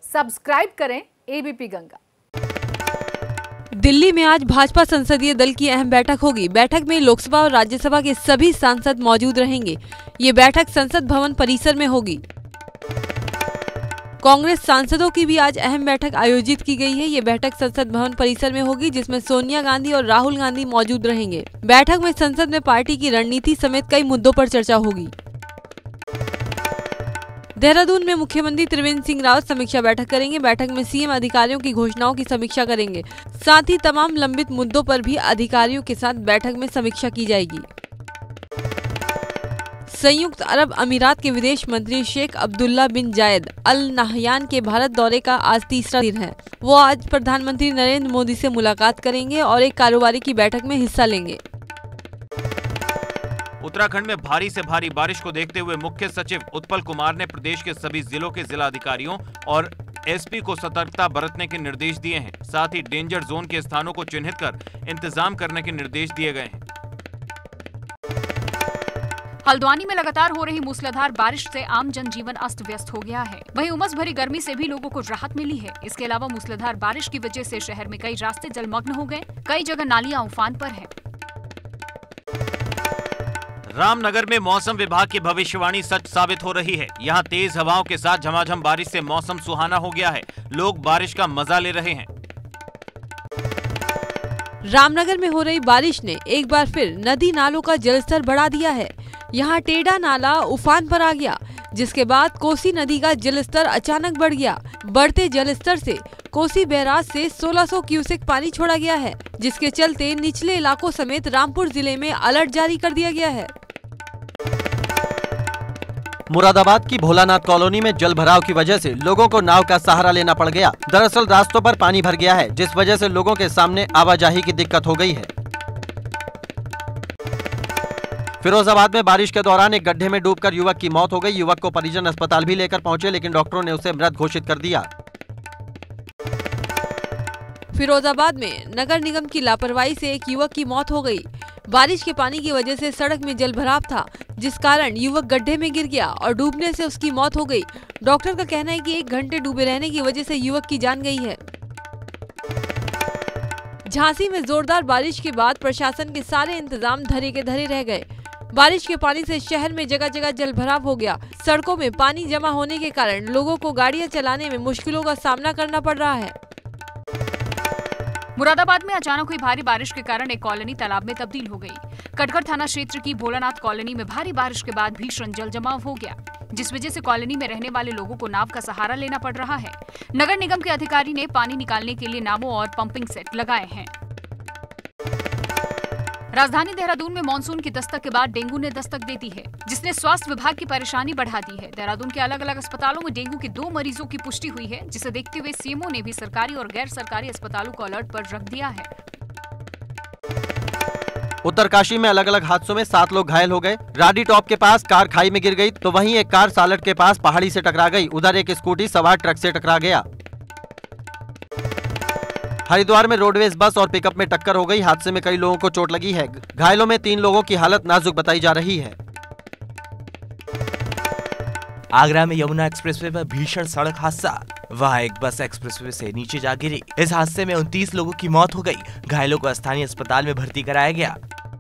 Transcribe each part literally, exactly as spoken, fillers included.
Subscribe करें ABP Ganga. Delhi में आज भाजपा संसदीय दल की अहम बैठक होगी। बैठक में लोकसभा और राज्यसभा के सभी सांसद मौजूद रहेंगे। ये बैठक संसद भवन परिसर में होगी। कांग्रेस सांसदों की भी आज अहम बैठक आयोजित की गई है। ये बैठक संसद भवन परिसर में होगी, जिसमें सोनिया गांधी और राहुल गांधी मौजूद रहेंगे। बैठक में संसद में पार्टी की रणनीति समेत कई मुद्दों पर चर्चा होगी। देहरादून में मुख्यमंत्री त्रिवेंद्र सिंह रावत समीक्षा बैठक करेंगे। बैठक में सीएम अधिकारियों की घोषणाओं की समीक्षा करेंगे। साथ ही तमाम लंबित मुद्दों पर भी अधिकारियों के साथ बैठक में समीक्षा की जाएगी। संयुक्त अरब अमीरात के विदेश मंत्री शेख अब्दुल्ला बिन जायद अल नाहयान के भारत दौरे का आज तीसरा दिन है। वो आज प्रधानमंत्री नरेंद्र मोदी से मुलाकात करेंगे और एक कारोबारी की बैठक में हिस्सा लेंगे। उत्तराखंड में भारी से भारी बारिश को देखते हुए मुख्य सचिव उत्पल कुमार ने प्रदेश के सभी जिलों के जिलाधिकारियों और एसपी को सतर्कता बरतने के निर्देश दिए हैं। साथ ही डेंजर जोन के स्थानों को चिन्हित कर इंतजाम करने के निर्देश दिए गए हैं। हल्द्वानी में लगातार हो रही मूसलाधार बारिश से आम जनजीवन अस्त व्यस्त हो गया है। वहीं उमस भरी गर्मी से भी लोगों को राहत मिली है। इसके अलावा मूसलाधार बारिश की वजह से शहर में कई रास्ते जलमग्न हो गए। कई जगह नालियां उफान पर हैं। रामनगर में मौसम विभाग की भविष्यवाणी सच साबित हो रही है। यहां तेज हवाओं के साथ झमाझम बारिश से मौसम सुहाना हो गया है। लोग बारिश का मजा ले रहे हैं। रामनगर में हो रही बारिश ने एक बार फिर नदी नालों का जलस्तर बढ़ा दिया है। यहाँ टेढ़ा नाला उफान पर आ गया, जिसके बाद कोसी नदी का जलस्तर अचानक बढ़ गया। बढ़ते जलस्तर से कोसी बैराज से सोलह सौ क्यूसेक पानी छोड़ा गया है, जिसके चलते निचले इलाकों समेत रामपुर जिले में अलर्ट जारी कर दिया गया है। मुरादाबाद की भोलानाथ कॉलोनी में जल भराव की वजह से लोगों को नाव का सहारा लेना पड़ गया। दरअसल रास्तों पर पानी भर गया है, जिस वजह से लोगों के सामने आवाजाही की दिक्कत हो गई है। फिरोजाबाद में बारिश के दौरान एक गड्ढे में डूबकर युवक की मौत हो गई। युवक को परिजन अस्पताल भी लेकर पहुंचे, लेकिन डॉक्टरों ने उसे मृत घोषित कर दिया। फिरोजाबाद में नगर निगम की लापरवाही से एक युवक की मौत हो गई। बारिश के पानी की वजह से सड़क में जल भराव था, जिस कारण युवक गड्ढे में गिर गया और डूबने से उसकी मौत हो गई। डॉक्टर का कहना है कि एक घंटे डूबे रहने की वजह से युवक की जान गई है। झांसी में जोरदार बारिश के बाद प्रशासन के सारे इंतजाम धरे के धरे रह गए। बारिश के पानी से शहर में जगह जगह जल भराव हो गया। सड़कों में पानी जमा होने के कारण लोगों को गाड़ियां चलाने में मुश्किलों का सामना करना पड़ रहा है। मुरादाबाद में अचानक हुई भारी बारिश के कारण एक कॉलोनी तालाब में तब्दील हो गई। कटघर थाना क्षेत्र की भोलानाथ कॉलोनी में भारी बारिश के बाद भीषण जल जमाव हो गया, जिस वजह से कॉलोनी में रहने वाले लोगों को नाव का सहारा लेना पड़ रहा है। नगर निगम के अधिकारी ने पानी निकालने के लिए नावों और पंपिंग सेट लगाए हैं। राजधानी देहरादून में मानसून की दस्तक के बाद डेंगू ने दस्तक दे दी है, जिसने स्वास्थ्य विभाग की परेशानी बढ़ा दी है। देहरादून के अलग अलग अस्पतालों में डेंगू के दो मरीजों की पुष्टि हुई है, जिसे देखते हुए सीएमओ ने भी सरकारी और गैर सरकारी अस्पतालों को अलर्ट पर रख दिया है। उत्तरकाशी में अलग अलग हादसों में सात लोग घायल हो गए। राडी टॉप के पास कार खाई में गिर गई, तो वहीं एक कार सालट के पास पहाड़ी से टकरा गई। उधर एक स्कूटी सवार ट्रक से टकरा गया। हरिद्वार में रोडवेज बस और पिकअप में टक्कर हो गई। हादसे में कई लोगों को चोट लगी है। घायलों में तीन लोगों की हालत नाजुक बताई जा रही है। आगरा में यमुना एक्सप्रेसवे पर भीषण सड़क हादसा। वहां एक बस एक्सप्रेसवे से नीचे जा गिरी। इस हादसे में उनतीस लोगों की मौत हो गई। घायलों को स्थानीय अस्पताल में भर्ती कराया गया।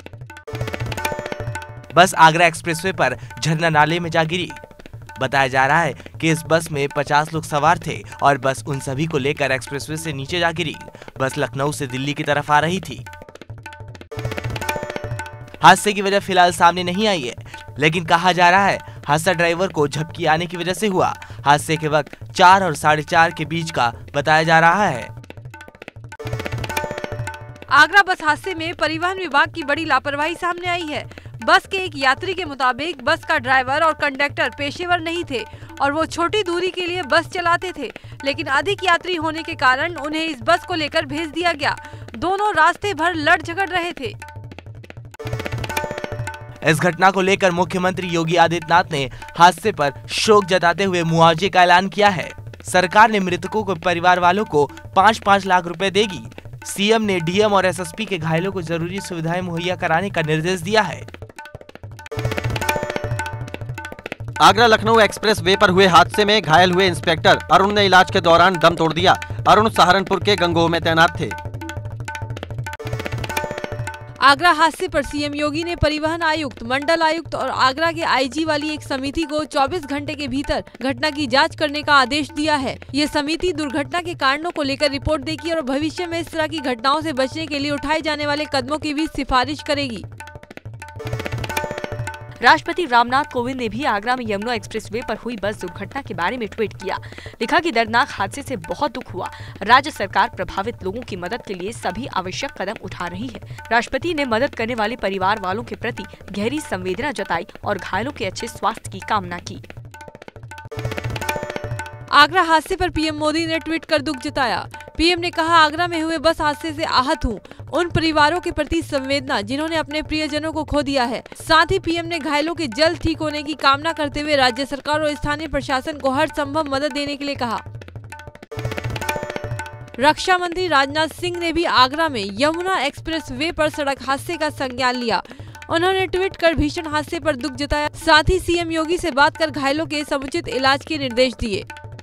बस आगरा एक्सप्रेसवे पर झरना नाले में जा गिरी। बताया जा रहा है कि इस बस में पचास लोग सवार थे और बस उन सभी को लेकर एक्सप्रेसवे से नीचे जा गिरी। बस लखनऊ से दिल्ली की तरफ आ रही थी। हादसे की वजह फिलहाल सामने नहीं आई है, लेकिन कहा जा रहा है हादसा ड्राइवर को झपकी आने की वजह से हुआ। हादसे के वक्त चार और साढ़े चार के बीच का बताया जा रहा है। आगरा बस हादसे में परिवहन विभाग की बड़ी लापरवाही सामने आई है। बस के एक यात्री के मुताबिक बस का ड्राइवर और कंडक्टर पेशेवर नहीं थे और वो छोटी दूरी के लिए बस चलाते थे, लेकिन अधिक यात्री होने के कारण उन्हें इस बस को लेकर भेज दिया गया। दोनों रास्ते भर लड़ झगड़ रहे थे। इस घटना को लेकर मुख्यमंत्री योगी आदित्यनाथ ने हादसे पर शोक जताते हुए मुआवजे का ऐलान किया है। सरकार ने मृतकों के परिवार वालों को पाँच पाँच लाख रुपए देगी। सीएम ने डीएम और एसएसपी के घायलों को जरूरी सुविधाएं मुहैया कराने का निर्देश दिया है। आगरा लखनऊ एक्सप्रेस वे पर हुए हादसे में घायल हुए इंस्पेक्टर अरुण ने इलाज के दौरान दम तोड़ दिया। अरुण सहारनपुर के गंगोह में तैनात थे। आगरा हादसे पर सीएम योगी ने परिवहन आयुक्त, मंडल आयुक्त और आगरा के आईजी वाली एक समिति को चौबीस घंटे के भीतर घटना की जांच करने का आदेश दिया है। ये समिति दुर्घटना के कारणों को लेकर रिपोर्ट देगी और भविष्य में इस तरह की घटनाओं से बचने के लिए उठाए जाने वाले कदमों की भी सिफारिश करेगी। राष्ट्रपति रामनाथ कोविंद ने भी आगरा में यमुना एक्सप्रेसवे पर हुई बस दुर्घटना के बारे में ट्वीट किया। लिखा कि दर्दनाक हादसे से बहुत दुख हुआ। राज्य सरकार प्रभावित लोगों की मदद के लिए सभी आवश्यक कदम उठा रही है। राष्ट्रपति ने मदद करने वाले परिवार वालों के प्रति गहरी संवेदना जताई और घायलों के अच्छे स्वास्थ्य की कामना की। आगरा हादसे पर पीएम मोदी ने ट्वीट कर दुख जताया। पीएम ने कहा, आगरा में हुए बस हादसे से आहत हूँ। उन परिवारों के प्रति संवेदना जिन्होंने अपने प्रियजनों को खो दिया है। साथ ही पीएम ने घायलों के जल्द ठीक होने की कामना करते हुए राज्य सरकार और स्थानीय प्रशासन को हर संभव मदद देने के लिए कहा। रक्षा मंत्री राजनाथ सिंह ने भी आगरा में यमुना एक्सप्रेस वे पर सड़क हादसे का संज्ञान लिया। उन्होंने ट्वीट कर भीषण हादसे पर दुख जताया। साथ ही सीएम योगी से बात कर घायलों के समुचित इलाज के निर्देश दिए।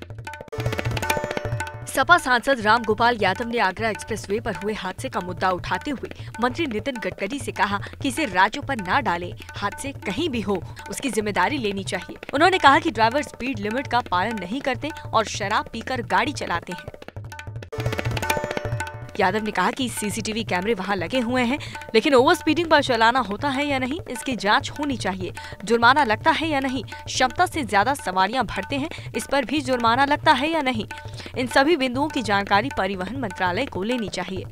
सपा सांसद राम गोपाल यादव ने आगरा एक्सप्रेसवे पर हुए हादसे का मुद्दा उठाते हुए मंत्री नितिन गडकरी से कहा कि इसे राज्यों पर न डालें। हादसे कहीं भी हो उसकी जिम्मेदारी लेनी चाहिए। उन्होंने कहा कि ड्राइवर स्पीड लिमिट का पालन नहीं करते और शराब पीकर गाड़ी चलाते हैं। यादव ने कहा कि सीसीटीवी कैमरे वहां लगे हुए हैं, लेकिन ओवर स्पीडिंग पर चलाना होता है या नहीं इसकी जांच होनी चाहिए। जुर्माना लगता है या नहीं, क्षमता से ज्यादा सवारियां भरते हैं इस पर भी जुर्माना लगता है या नहीं, इन सभी बिंदुओं की जानकारी परिवहन मंत्रालय को लेनी चाहिए।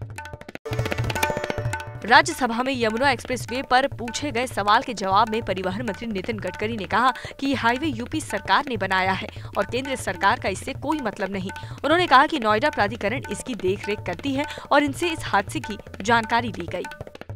राज्यसभा में यमुना एक्सप्रेसवे पर पूछे गए सवाल के जवाब में परिवहन मंत्री नितिन गडकरी ने कहा कि ये हाईवे यूपी सरकार ने बनाया है और केंद्र सरकार का इससे कोई मतलब नहीं। उन्होंने कहा कि नोएडा प्राधिकरण इसकी देखरेख करती है और इनसे इस हादसे की जानकारी ली गई।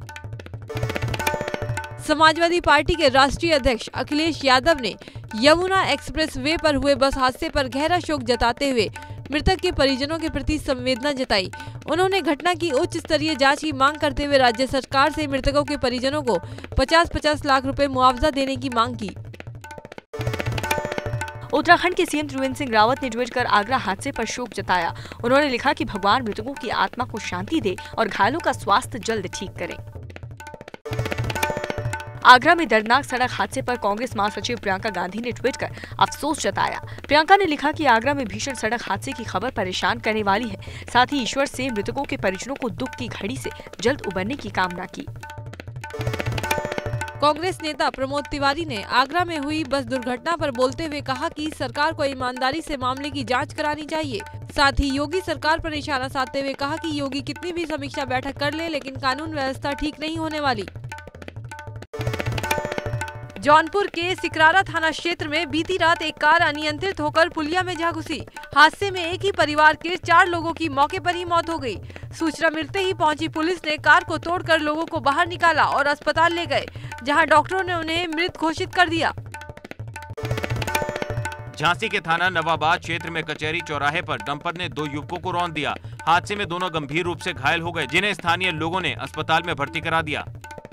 समाजवादी पार्टी के राष्ट्रीय अध्यक्ष अखिलेश यादव ने यमुना एक्सप्रेस वे पर हुए बस हादसे पर गहरा शोक जताते हुए मृतक के परिजनों के प्रति संवेदना जताई। उन्होंने घटना की उच्च स्तरीय जांच की मांग करते हुए राज्य सरकार से मृतकों के परिजनों को पचास पचास लाख रुपए मुआवजा देने की मांग की। उत्तराखंड के सीएम त्रिवेंद्र सिंह रावत ने ट्वीट कर आगरा हादसे पर शोक जताया। उन्होंने लिखा कि भगवान मृतकों की आत्मा को शांति दे और घायलों का स्वास्थ्य जल्द ठीक करे। आगरा में दर्दनाक सड़क हादसे पर कांग्रेस महासचिव प्रियंका गांधी ने ट्वीट कर अफसोस जताया। प्रियंका ने लिखा कि आगरा में भीषण सड़क हादसे की खबर परेशान करने वाली है। साथ ही ईश्वर से मृतकों के परिजनों को दुख की घड़ी से जल्द उबरने की कामना की। कांग्रेस नेता प्रमोद तिवारी ने आगरा में हुई बस दुर्घटना पर बोलते हुए कहा कि सरकार को ईमानदारी से मामले की जांच करानी चाहिए। साथ ही योगी सरकार पर निशाना साधते हुए कहा कि योगी कितनी भी समीक्षा बैठक कर ले, लेकिन कानून व्यवस्था ठीक नहीं होने वाली। जौनपुर के सिकरारा थाना क्षेत्र में बीती रात एक कार अनियंत्रित होकर पुलिया में जा घुसी। हादसे में एक ही परिवार के चार लोगों की मौके पर ही मौत हो गई। सूचना मिलते ही पहुंची पुलिस ने कार को तोड़कर लोगों को बाहर निकाला और अस्पताल ले गए, जहां डॉक्टरों ने उन्हें मृत घोषित कर दिया। झांसी के थाना नवाबाद क्षेत्र में कचहरी चौराहे पर डंपर ने दो युवकों को रौंद दिया। हादसे में दोनों गंभीर रूप से घायल हो गए, जिन्हें स्थानीय लोगों ने अस्पताल में भर्ती करा दिया।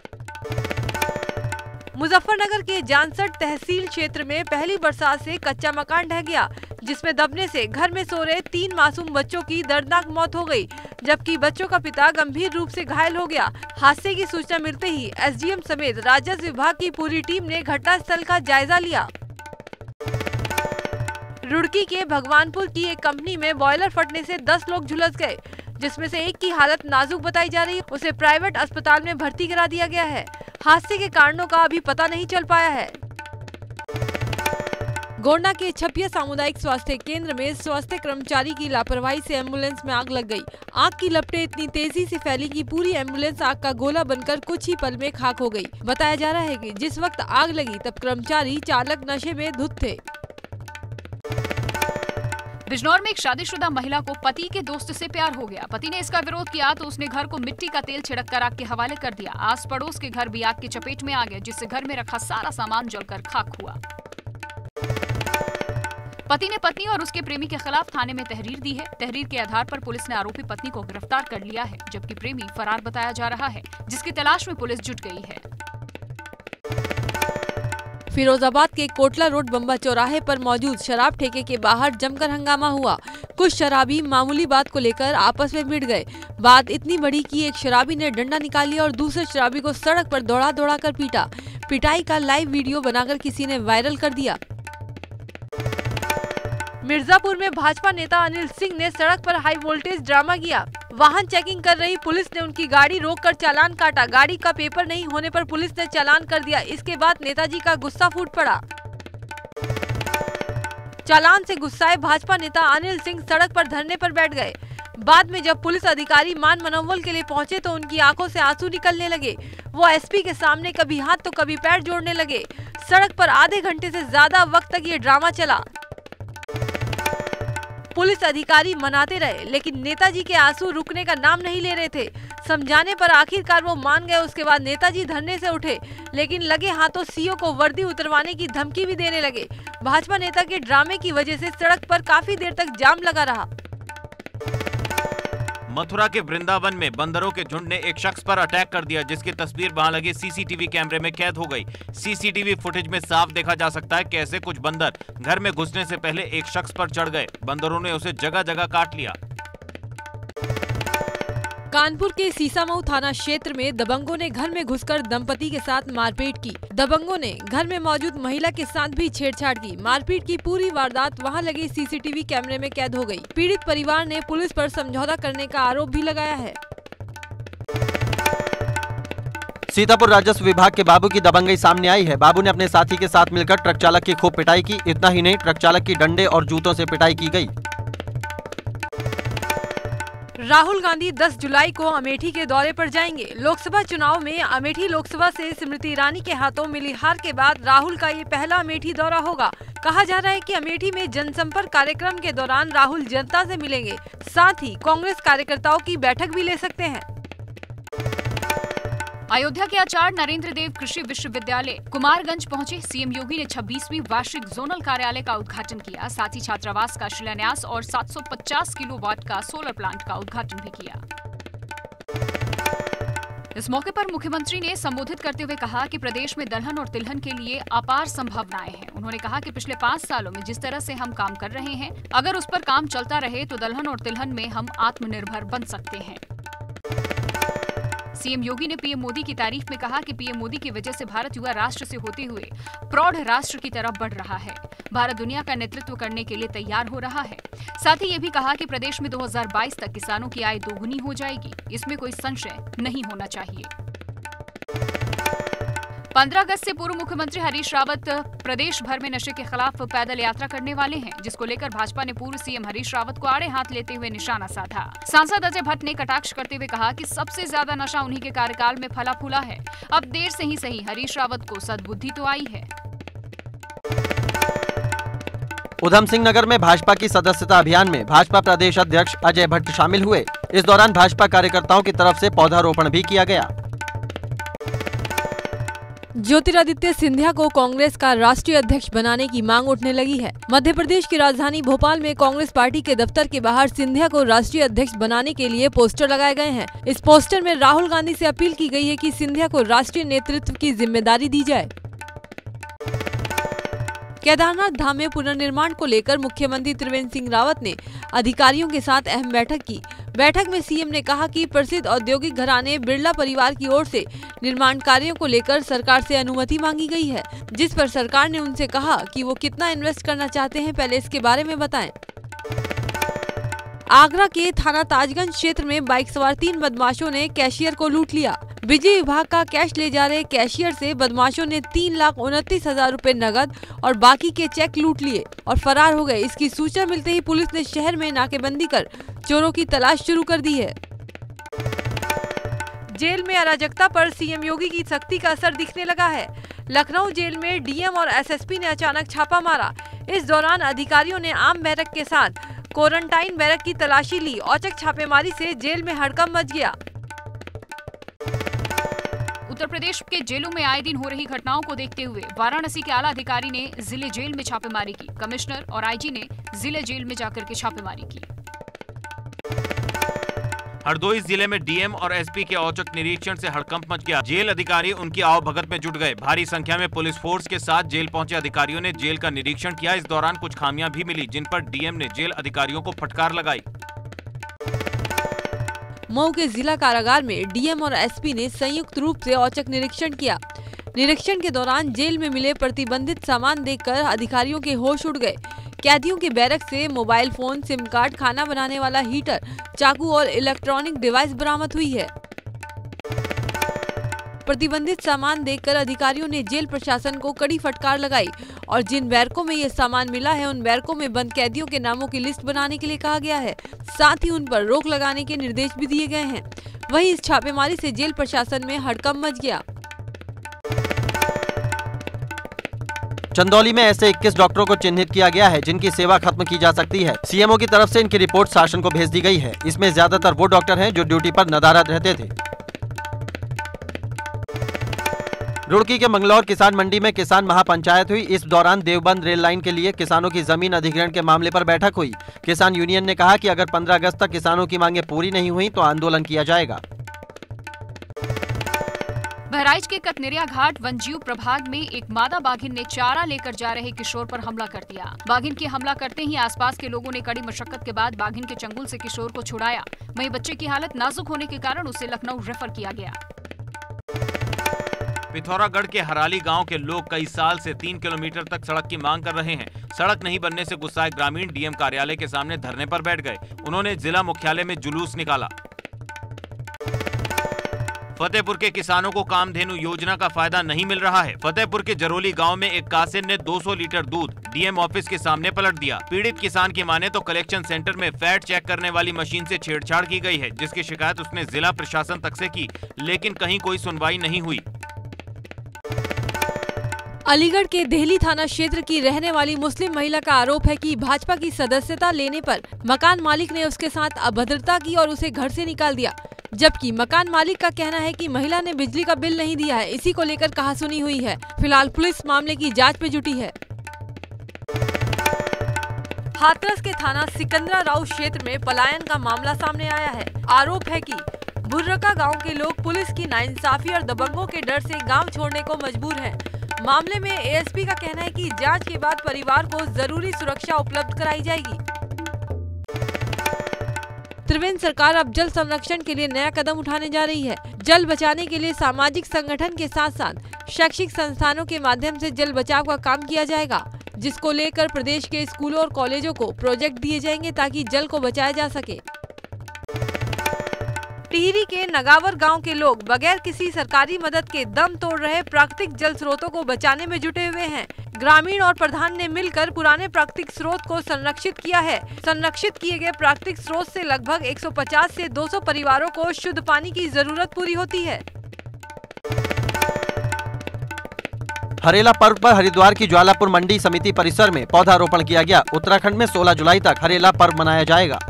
मुजफ्फरनगर के जानसठ तहसील क्षेत्र में पहली बरसात से कच्चा मकान ढह गया, जिसमें दबने से घर में सो रहे तीन मासूम बच्चों की दर्दनाक मौत हो गई, जबकि बच्चों का पिता गंभीर रूप से घायल हो गया। हादसे की सूचना मिलते ही एसडीएम समेत राजस्व विभाग की पूरी टीम ने घटनास्थल का जायजा लिया। रुड़की के भगवानपुर की एक कंपनी में बॉयलर फटने से दस लोग झुलस गए, जिसमें से एक की हालत नाजुक बताई जा रही है। उसे प्राइवेट अस्पताल में भर्ती करा दिया गया है। हादसे के कारणों का अभी पता नहीं चल पाया है। गोंडा के छपिया सामुदायिक स्वास्थ्य केंद्र में स्वास्थ्य कर्मचारी की लापरवाही से एम्बुलेंस में आग लग गई। आग की लपटें इतनी तेजी से फैली कि पूरी एम्बुलेंस आग का गोला बनकर कुछ ही पल में खाक हो गई। बताया जा रहा है कि जिस वक्त आग लगी तब कर्मचारी चालक नशे में धुत थे। बिजनौर में एक शादीशुदा महिला को पति के दोस्त से प्यार हो गया। पति ने इसका विरोध किया तो उसने घर को मिट्टी का तेल छिड़ककर आग के हवाले कर दिया। आस पड़ोस के घर भी आग की चपेट में आ गए, जिससे घर में रखा सारा सामान जलकर खाक हुआ। पति ने पत्नी और उसके प्रेमी के खिलाफ थाने में तहरीर दी है। तहरीर के आधार पर पुलिस ने आरोपी पत्नी को गिरफ्तार कर लिया है, जबकि प्रेमी फरार बताया जा रहा है, जिसकी तलाश में पुलिस जुट गई है। फिरोजाबाद के कोटला रोड बम्बा चौराहे पर मौजूद शराब ठेके के बाहर जमकर हंगामा हुआ। कुछ शराबी मामूली बात को लेकर आपस में भिड़ गए। बात इतनी बड़ी कि एक शराबी ने डंडा निकाल लिया और दूसरे शराबी को सड़क पर दौड़ा दौड़ा कर पीटा। पिटाई का लाइव वीडियो बनाकर किसी ने वायरल कर दिया। मिर्जापुर में भाजपा नेता अनिल सिंह ने सड़क पर हाई वोल्टेज ड्रामा किया। वाहन चेकिंग कर रही पुलिस ने उनकी गाड़ी रोककर चालान काटा। गाड़ी का पेपर नहीं होने पर पुलिस ने चालान कर दिया। इसके बाद नेताजी का गुस्सा फूट पड़ा। चालान से गुस्साए भाजपा नेता अनिल सिंह सड़क पर धरने पर बैठ गए। बाद में जब पुलिस अधिकारी मान मनोवल के लिए पहुंचे तो उनकी आंखों से आंसू निकलने लगे। वो एसपी के सामने कभी हाथ तो कभी पैर जोड़ने लगे। सड़क पर आधे घंटे से ज्यादा वक्त तक ये ड्रामा चला। पुलिस अधिकारी मनाते रहे लेकिन नेताजी के आंसू रुकने का नाम नहीं ले रहे थे। समझाने पर आखिरकार वो मान गए। उसके बाद नेताजी धरने से उठे लेकिन लगे हाथों सीओ को वर्दी उतरवाने की धमकी भी देने लगे। भाजपा नेता के ड्रामे की वजह से सड़क पर काफी देर तक जाम लगा रहा। मथुरा के वृंदावन में बंदरों के झुंड ने एक शख्स पर अटैक कर दिया, जिसकी तस्वीर वहां लगे सीसीटीवी कैमरे में कैद हो गई। सीसीटीवी फुटेज में साफ देखा जा सकता है कैसे कुछ बंदर घर में घुसने से पहले एक शख्स पर चढ़ गए। बंदरों ने उसे जगह जगह काट लिया। कानपुर के सीसामऊ थाना क्षेत्र में दबंगों ने घर में घुसकर दंपति के साथ मारपीट की। दबंगों ने घर में मौजूद महिला के साथ भी छेड़छाड़ की। मारपीट की पूरी वारदात वहां लगे सीसीटीवी कैमरे में कैद हो गई। पीड़ित परिवार ने पुलिस पर समझौता करने का आरोप भी लगाया है। सीतापुर राजस्व विभाग के बाबू की दबंगई सामने आई है। बाबू ने अपने साथी के साथ मिलकर ट्रक चालक की खूब पिटाई की। इतना ही नहीं, ट्रक चालक की डंडे और जूतों से पिटाई की गई। राहुल गांधी दस जुलाई को अमेठी के दौरे पर जाएंगे। लोकसभा चुनाव में अमेठी लोकसभा से स्मृति ईरानी के हाथों मिली हार के बाद राहुल का ये पहला अमेठी दौरा होगा। कहा जा रहा है कि अमेठी में जनसंपर्क कार्यक्रम के दौरान राहुल जनता से मिलेंगे। साथ ही कांग्रेस कार्यकर्ताओं की बैठक भी ले सकते हैं। अयोध्या के आचार्य नरेंद्र देव कृषि विश्वविद्यालय कुमारगंज पहुंचे सीएम योगी ने छब्बीसवीं वार्षिक जोनल कार्यालय का उद्घाटन किया। साथ ही छात्रावास का शिलान्यास और सात सौ पचास किलोवाट का सोलर प्लांट का उद्घाटन भी किया। इस मौके पर मुख्यमंत्री ने संबोधित करते हुए कहा कि प्रदेश में दलहन और तिलहन के लिए अपार संभावनाएं हैं। उन्होंने कहा कि पिछले पाँच सालों में जिस तरह से हम काम कर रहे हैं, अगर उस पर काम चलता रहे तो दलहन और तिलहन में हम आत्मनिर्भर बन सकते हैं। सीएम योगी ने पीएम मोदी की तारीफ में कहा कि पीएम मोदी की वजह से भारत युवा राष्ट्र से होते हुए प्रौढ़ राष्ट्र की तरफ बढ़ रहा है। भारत दुनिया का नेतृत्व करने के लिए तैयार हो रहा है। साथ ही ये भी कहा कि प्रदेश में दो हज़ार बाईस तक किसानों की आय दोगुनी हो जाएगी। इसमें कोई संशय नहीं होना चाहिए। पंद्रह अगस्त से पूर्व मुख्यमंत्री हरीश रावत प्रदेश भर में नशे के खिलाफ पैदल यात्रा करने वाले हैं, जिसको लेकर भाजपा ने पूर्व सीएम हरीश रावत को आड़े हाथ लेते हुए निशाना साधा। सांसद अजय भट्ट ने कटाक्ष करते हुए कहा कि सबसे ज्यादा नशा उन्हीं के कार्यकाल में फला फूला है। अब देर से ही सही, हरीश रावत को सद्बुद्धि तो आई है। उधम सिंह नगर में भाजपा की सदस्यता अभियान में भाजपा प्रदेश अध्यक्ष अजय भट्ट शामिल हुए। इस दौरान भाजपा कार्यकर्ताओं की तरफ से पौधारोपण भी किया गया। ज्योतिरादित्य सिंधिया को कांग्रेस का राष्ट्रीय अध्यक्ष बनाने की मांग उठने लगी है। मध्य प्रदेश की राजधानी भोपाल में कांग्रेस पार्टी के दफ्तर के बाहर सिंधिया को राष्ट्रीय अध्यक्ष बनाने के लिए पोस्टर लगाए गए हैं। इस पोस्टर में राहुल गांधी से अपील की गई है कि सिंधिया को राष्ट्रीय नेतृत्व की जिम्मेदारी दी जाए। केदारनाथ धाम में पुनर्निर्माण को लेकर मुख्यमंत्री त्रिवेंद्र सिंह रावत ने अधिकारियों के साथ अहम बैठक की। बैठक में सीएम ने कहा कि प्रसिद्ध औद्योगिक घराने बिरला परिवार की ओर से निर्माण कार्यों को लेकर सरकार से अनुमति मांगी गई है, जिस पर सरकार ने उनसे कहा कि वो कितना इन्वेस्ट करना चाहते हैं, पहले इसके बारे में बताएं। आगरा के थाना ताजगंज क्षेत्र में बाइक सवार तीन बदमाशों ने कैशियर को लूट लिया। बिजली विभाग का कैश ले जा रहे कैशियर से बदमाशों ने तीन लाख उनतीस हजार रूपए नगद और बाकी के चेक लूट लिए और फरार हो गए। इसकी सूचना मिलते ही पुलिस ने शहर में नाकेबंदी कर चोरों की तलाश शुरू कर दी है। जेल में अराजकता पर सीएम योगी की सख्ती का असर दिखने लगा है। लखनऊ जेल में डीएम और एसएसपी ने अचानक छापा मारा। इस दौरान अधिकारियों ने आम बैरक के साथ क्वारंटाइन बैरक की तलाशी ली। औचक छापेमारी से जेल में हड़कंप मच गया। उत्तर प्रदेश के जेलों में आए दिन हो रही घटनाओं को देखते हुए वाराणसी के आला अधिकारी ने जिले जेल में छापेमारी की। कमिश्नर और आईजी ने जिले जेल में जाकर के छापेमारी की। हरदोई जिले में डीएम और एसपी के औचक निरीक्षण से हड़कंप मच गया। जेल अधिकारी उनकी आवभगत में जुट गए। भारी संख्या में पुलिस फोर्स के साथ जेल पहुंचे अधिकारियों ने जेल का निरीक्षण किया। इस दौरान कुछ खामियां भी मिली, जिन पर डीएम ने जेल अधिकारियों को फटकार लगाई। मऊ के जिला कारागार में डीएम और एसपी ने संयुक्त रूप से औचक निरीक्षण किया। निरीक्षण के दौरान जेल में मिले प्रतिबंधित सामान देखकर अधिकारियों के होश उड़ गए। कैदियों के बैरक से मोबाइल फोन, सिम कार्ड, खाना बनाने वाला हीटर, चाकू और इलेक्ट्रॉनिक डिवाइस बरामद हुई है। प्रतिबंधित सामान देखकर अधिकारियों ने जेल प्रशासन को कड़ी फटकार लगाई और जिन बैरकों में ये सामान मिला है उन बैरकों में बंद कैदियों के नामों की लिस्ट बनाने के लिए कहा गया है। साथ ही उन पर रोक लगाने के निर्देश भी दिए गए हैं। वहीं इस छापेमारी से जेल प्रशासन में हड़कंप मच गया। चंदौली में ऐसे इक्कीस डॉक्टरों को चिन्हित किया गया है जिनकी सेवा खत्म की जा सकती है। सीएमओ की तरफ से इनकी रिपोर्ट शासन को भेज दी गई है। इसमें ज्यादातर वो डॉक्टर हैं जो ड्यूटी पर नदारद रहते थे। रुड़की के मंगलौर किसान मंडी में किसान महापंचायत हुई। इस दौरान देवबंद रेल लाइन के लिए किसानों की जमीन अधिग्रहण के मामले पर बैठक हुई। किसान यूनियन ने कहा कि अगर पंद्रह अगस्त तक किसानों की मांगें पूरी नहीं हुई तो आंदोलन किया जाएगा। बहराइच के कतनेरिया घाट वनजीव प्रभाग में एक मादा बाघिन ने चारा लेकर जा रहे किशोर पर हमला कर दिया। बाघिन के हमला करते ही आसपास के लोगों ने कड़ी मशक्कत के बाद बाघिन के चंगुल से किशोर को छुड़ाया। वहीं बच्चे की हालत नाजुक होने के कारण उसे लखनऊ रेफर किया गया। पिथौरागढ़ के हराली गांव के लोग कई साल से तीन किलोमीटर तक सड़क की मांग कर रहे हैं। सड़क नहीं बनने से गुस्साए ग्रामीण डीएम कार्यालय के सामने धरने पर बैठ गए। उन्होंने जिला मुख्यालय में जुलूस निकाला। फतेहपुर के किसानों को कामधेनु योजना का फायदा नहीं मिल रहा है। फतेहपुर के जरोली गांव में एक कासिर ने दो सौ लीटर दूध डीएम ऑफिस के सामने पलट दिया। पीड़ित किसान की माने तो कलेक्शन सेंटर में फैट चेक करने वाली मशीन से छेड़छाड़ की गई है, जिसकी शिकायत उसने जिला प्रशासन तक से की, लेकिन कहीं कोई सुनवाई नहीं हुई। अलीगढ़ के देहली थाना क्षेत्र की रहने वाली मुस्लिम महिला का आरोप है कि भाजपा की सदस्यता लेने पर मकान मालिक ने उसके साथ अभद्रता की और उसे घर से निकाल दिया। जबकि मकान मालिक का कहना है कि महिला ने बिजली का बिल नहीं दिया है। इसी को लेकर कहासुनी हुई है। फिलहाल पुलिस मामले की जांच में जुटी है। हाथरस के थाना सिकंदरा राव क्षेत्र में पलायन का मामला सामने आया है। आरोप है कि बुर्रका गांव के लोग पुलिस की नाइंसाफी और दबंगों के डर से गांव छोड़ने को मजबूर हैं। मामले में एएसपी का कहना है कि जांच के बाद परिवार को जरूरी सुरक्षा उपलब्ध कराई जाएगी। त्रिवेंद्र सरकार अब जल संरक्षण के लिए नया कदम उठाने जा रही है। जल बचाने के लिए सामाजिक संगठन के साथ साथ शैक्षिक संस्थानों के माध्यम से जल बचाव का काम किया जाएगा, जिसको लेकर प्रदेश के स्कूलों और कॉलेजों को प्रोजेक्ट दिए जाएंगे ताकि जल को बचाया जा सके। टिहरी के नगावर गांव के लोग बगैर किसी सरकारी मदद के दम तोड़ रहे प्राकृतिक जल स्रोतों को बचाने में जुटे हुए हैं। ग्रामीण और प्रधान ने मिलकर पुराने प्राकृतिक स्रोत को संरक्षित किया है। संरक्षित किए गए प्राकृतिक स्रोत से लगभग एक सौ पचास से दो सौ परिवारों को शुद्ध पानी की जरूरत पूरी होती है। हरेला पर्व पर हरिद्वार की ज्वालापुर मंडी समिति परिसर में पौधारोपण किया गया। उत्तराखंड में सोलह जुलाई तक हरेला पर्व मनाया जाएगा।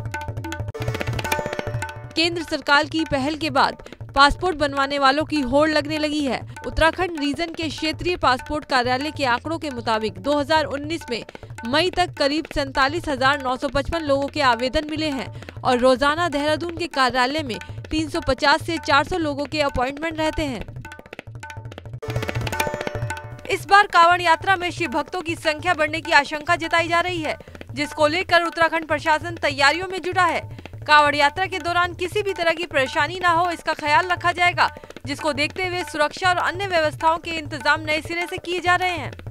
केंद्र सरकार की पहल के बाद पासपोर्ट बनवाने वालों की होड़ लगने लगी है। उत्तराखंड रीजन के क्षेत्रीय पासपोर्ट कार्यालय के आंकड़ों के मुताबिक दो हज़ार उन्नीस में मई तक करीब सैंतालीस हजार नौ सौ पचपन लोगों के आवेदन मिले हैं और रोजाना देहरादून के कार्यालय में तीन सौ पचास से चार सौ लोगों के अपॉइंटमेंट रहते हैं। इस बार कांवड़ यात्रा में शिव भक्तों की संख्या बढ़ने की आशंका जताई जा रही है, जिसको लेकर उत्तराखंड प्रशासन तैयारियों में जुटा है। कांवड़ यात्रा के दौरान किसी भी तरह की परेशानी ना हो, इसका ख्याल रखा जाएगा, जिसको देखते हुए सुरक्षा और अन्य व्यवस्थाओं के इंतजाम नए सिरे से किए जा रहे हैं।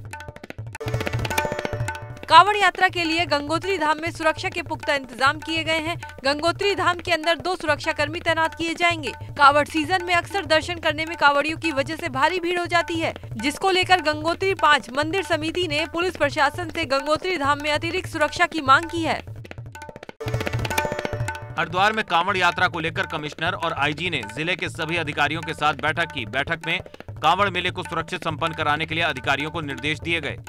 कांवड़ यात्रा के लिए गंगोत्री धाम में सुरक्षा के पुख्ता इंतजाम किए गए हैं। गंगोत्री धाम के अंदर दो सुरक्षा कर्मी तैनात किए जाएंगे। कांवड़ सीजन में अक्सर दर्शन करने में कांवड़ियों की वजह से भारी भीड़ हो जाती है, जिसको लेकर गंगोत्री पांच मंदिर समिति ने पुलिस प्रशासन से गंगोत्री धाम में अतिरिक्त सुरक्षा की मांग की है। हरिद्वार में कांवड़ यात्रा को लेकर कमिश्नर और आईजी ने जिले के सभी अधिकारियों के साथ बैठक की। बैठक में कांवड़ मेले को सुरक्षित संपन्न कराने के लिए अधिकारियों को निर्देश दिए गए।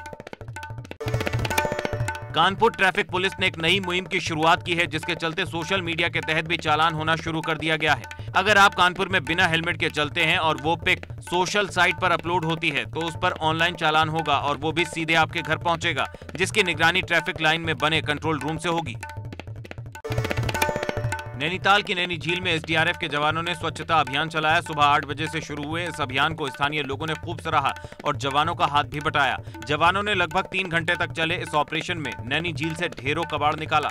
कानपुर ट्रैफिक पुलिस ने एक नई मुहिम की शुरुआत की है, जिसके चलते सोशल मीडिया के तहत भी चालान होना शुरू कर दिया गया है। अगर आप कानपुर में बिना हेलमेट के चलते हैं और वो पिक सोशल साइट पर अपलोड होती है तो उस पर ऑनलाइन चालान होगा और वो भी सीधे आपके घर पहुंचेगा, जिसकी निगरानी ट्रैफिक लाइन में बने कंट्रोल रूम से होगी। नैनीताल की नैनी झील में एस डी आर एफ के जवानों ने स्वच्छता अभियान चलाया। सुबह आठ बजे से शुरू हुए इस अभियान को स्थानीय लोगों ने खूब सराहा और जवानों का हाथ भी बटाया। जवानों ने लगभग तीन घंटे तक चले इस ऑपरेशन में नैनी झील से ढेरों कबाड़ निकाला।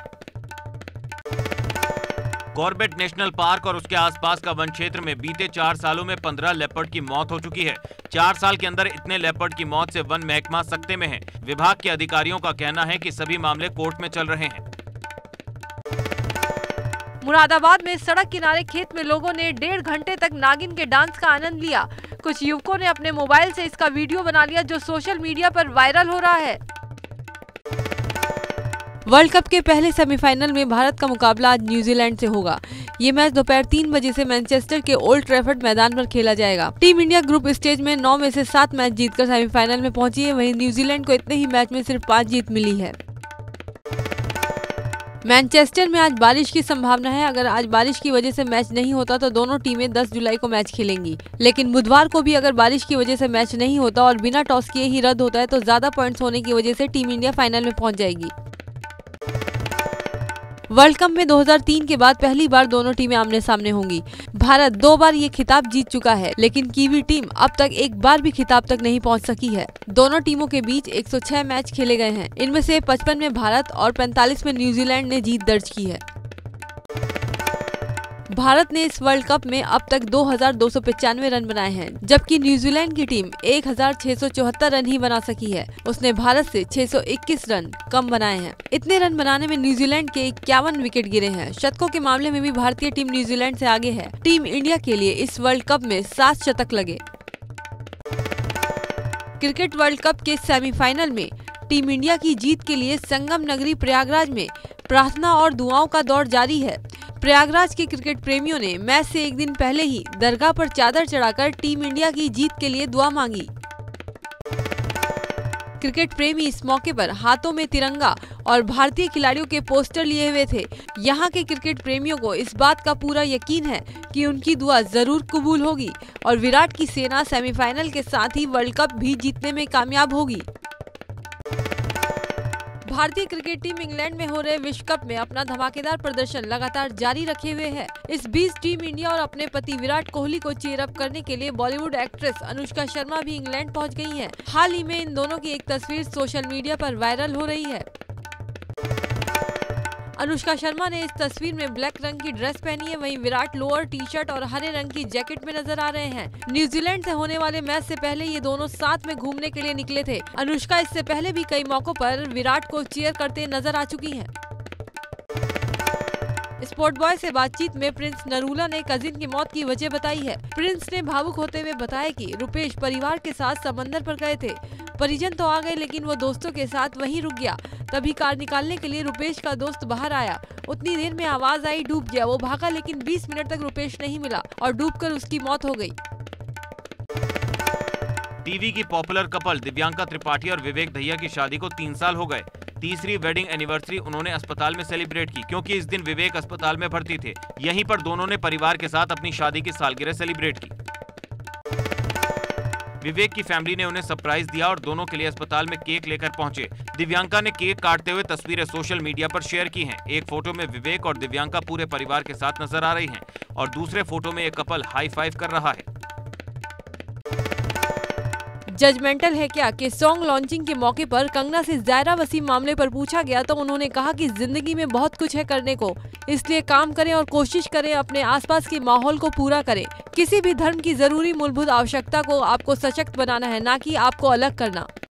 कॉर्बेट नेशनल पार्क और उसके आसपास का वन क्षेत्र में बीते चार सालों में पंद्रह लेपर्ड की मौत हो चुकी है। चार साल के अंदर इतने लेपर्ड की मौत से वन महकमा सकते में है। विभाग के अधिकारियों का कहना है कि सभी मामले कोर्ट में चल रहे हैं। मुरादाबाद में सड़क किनारे खेत में लोगों ने डेढ़ घंटे तक नागिन के डांस का आनंद लिया। कुछ युवकों ने अपने मोबाइल से इसका वीडियो बना लिया जो सोशल मीडिया पर वायरल हो रहा है। वर्ल्ड कप के पहले सेमीफाइनल में भारत का मुकाबला आज न्यूजीलैंड से होगा। ये मैच दोपहर तीन बजे से मैनचेस्टर के ओल्ड ट्रैफर्ड मैदान पर खेला जाएगा। टीम इंडिया ग्रुप स्टेज में नौ में से सात मैच जीतकर सेमीफाइनल में पहुंची है। वहीं न्यूजीलैंड को इतने ही मैच में सिर्फ पाँच जीत मिली है। मैनचेस्टर में आज बारिश की संभावना है। अगर आज बारिश की वजह से मैच नहीं होता तो दोनों टीमें दस जुलाई को मैच खेलेंगी। लेकिन बुधवार को भी अगर बारिश की वजह से मैच नहीं होता और बिना टॉस किए ही रद्द होता है तो ज्यादा पॉइंट्स होने की वजह से टीम इंडिया फाइनल में पहुंच जाएगी। वर्ल्ड कप में दो हज़ार तीन के बाद पहली बार दोनों टीमें आमने सामने होंगी। भारत दो बार ये खिताब जीत चुका है, लेकिन कीवी टीम अब तक एक बार भी खिताब तक नहीं पहुंच सकी है। दोनों टीमों के बीच एक सौ छह मैच खेले गए हैं। इनमें से पचपन में भारत और पैंतालीस में न्यूजीलैंड ने जीत दर्ज की है। भारत ने इस वर्ल्ड कप में अब तक दो हजार दो सौ पचानवे रन बनाए हैं, जबकि न्यूजीलैंड की टीम एक हजार छह सौ चौहत्तर रन ही बना सकी है। उसने भारत से छह सौ इक्कीस रन कम बनाए हैं। इतने रन बनाने में न्यूजीलैंड के इक्यावन विकेट गिरे हैं। शतकों के मामले में भी भारतीय टीम न्यूजीलैंड से आगे है। टीम इंडिया के लिए इस वर्ल्ड कप में सात शतक लगे। क्रिकेट वर्ल्ड कप के सेमीफाइनल में टीम इंडिया की जीत के लिए संगम नगरी प्रयागराज में प्रार्थना और दुआओं का दौर जारी है। प्रयागराज के क्रिकेट प्रेमियों ने मैच से एक दिन पहले ही दरगाह पर चादर चढ़ाकर टीम इंडिया की जीत के लिए दुआ मांगी। क्रिकेट प्रेमी इस मौके पर हाथों में तिरंगा और भारतीय खिलाड़ियों के पोस्टर लिए हुए थे। यहाँ के क्रिकेट प्रेमियों को इस बात का पूरा यकीन है कि उनकी दुआ जरूर कबूल होगी और विराट की सेना सेमीफाइनल के साथ ही वर्ल्ड कप भी जीतने में कामयाब होगी। भारतीय क्रिकेट टीम इंग्लैंड में हो रहे विश्व कप में अपना धमाकेदार प्रदर्शन लगातार जारी रखे हुए है। इस बीच टीम इंडिया और अपने पति विराट कोहली को चीयर अप करने के लिए बॉलीवुड एक्ट्रेस अनुष्का शर्मा भी इंग्लैंड पहुंच गई हैं। हाल ही में इन दोनों की एक तस्वीर सोशल मीडिया पर वायरल हो रही है। अनुष्का शर्मा ने इस तस्वीर में ब्लैक रंग की ड्रेस पहनी है, वहीं विराट लोअर टी शर्ट और हरे रंग की जैकेट में नजर आ रहे हैं। न्यूजीलैंड से होने वाले मैच से पहले ये दोनों साथ में घूमने के लिए निकले थे। अनुष्का इससे पहले भी कई मौकों पर विराट को चीयर करते नजर आ चुकी हैं। स्पोर्ट बॉय से बातचीत में प्रिंस नरूला ने कजिन की मौत की वजह बताई है। प्रिंस ने भावुक होते हुए बताया कि रुपेश परिवार के साथ समंदर पर गए थे। परिजन तो आ गए लेकिन वो दोस्तों के साथ वहीं रुक गया। तभी कार निकालने के लिए रुपेश का दोस्त बाहर आया। उतनी देर में आवाज आई, डूब गया। वो भागा लेकिन बीस मिनट तक रुपेश नहीं मिला और डूबकर उसकी मौत हो गई। टीवी की पॉपुलर कपल दिव्यांका त्रिपाठी और विवेक दहिया की शादी को तीन साल हो गए। तीसरी वेडिंग एनिवर्सरी उन्होंने अस्पताल में सेलिब्रेट की, क्योंकि इस दिन विवेक अस्पताल में भर्ती थे। यहीं पर दोनों ने परिवार के साथ अपनी शादी की सालगिरह सेलिब्रेट की। विवेक की फैमिली ने उन्हें सरप्राइज दिया और दोनों के लिए अस्पताल में केक लेकर पहुंचे। दिव्यांका ने केक काटते हुए तस्वीरें सोशल मीडिया पर शेयर की हैं। एक फोटो में विवेक और दिव्यांका पूरे परिवार के साथ नजर आ रही हैं और दूसरे फोटो में एक कपल हाई फाइव कर रहा है। जजमेंटल है क्या कि सॉन्ग लॉन्चिंग के मौके पर कंगना से ज़ायरा वसीम मामले पर पूछा गया तो उन्होंने कहा कि जिंदगी में बहुत कुछ है करने को, इसलिए काम करें और कोशिश करें अपने आसपास के माहौल को पूरा करें। किसी भी धर्म की जरूरी मूलभूत आवश्यकता को आपको सशक्त बनाना है, ना कि आपको अलग करना।